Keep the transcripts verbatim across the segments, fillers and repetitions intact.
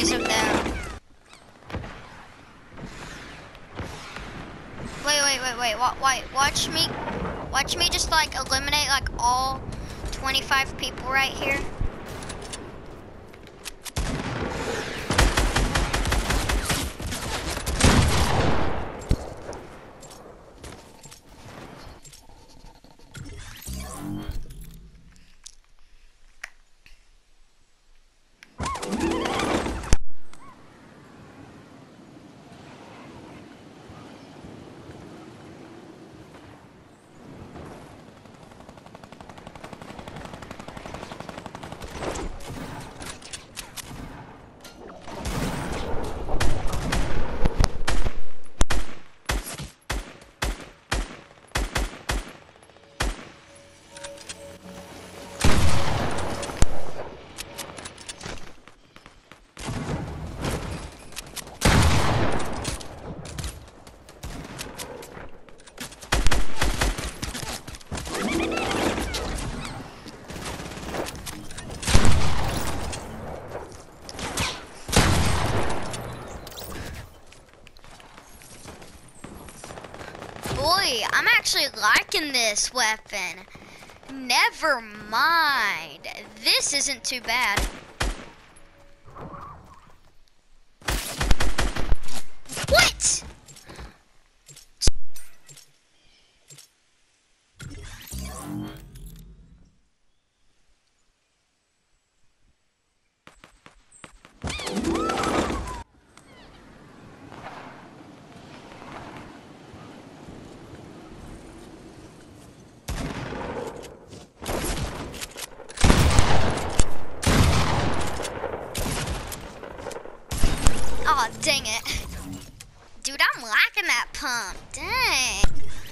enemies up there. Wait, wait, wait, wait, wa- wait, watch me, watch me just like eliminate like all twenty-five people right here. Boy, I'm actually liking this weapon. Never mind. This isn't too bad. What? Oh, dang it. Dude, I'm liking that pump. Dang.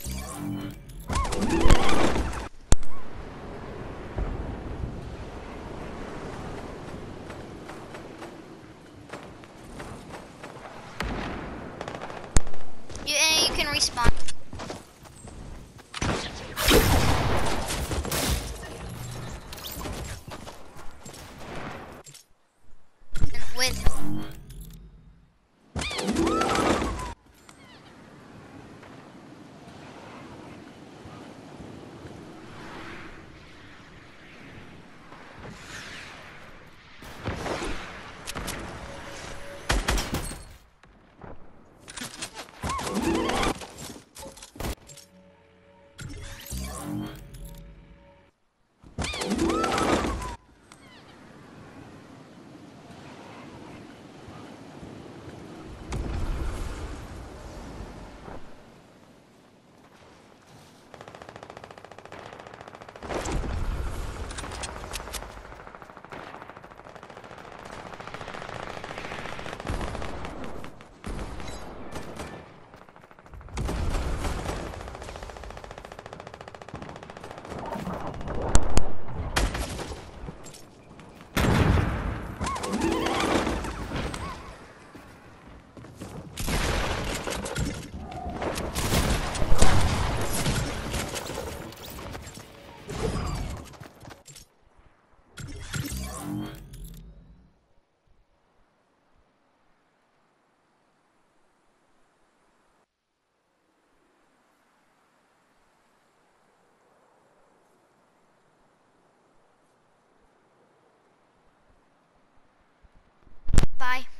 You, and you can respawn. With bye.